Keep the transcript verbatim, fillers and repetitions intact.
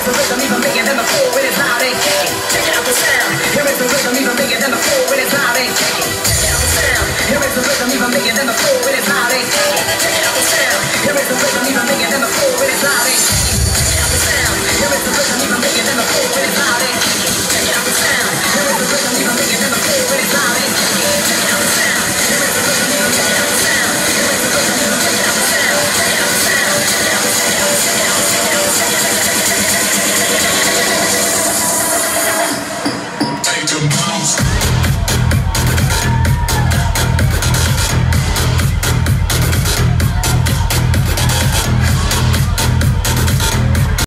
is the rhythm even bigger than the floor when it's loud and kicking. Check out the sound. Here is the rhythm even bigger than the floor when it's loud and kicking. Check out the sound. Here is the rhythm even bigger than the floor when it's loud and kicking. Check out the sound. Here is the rhythm even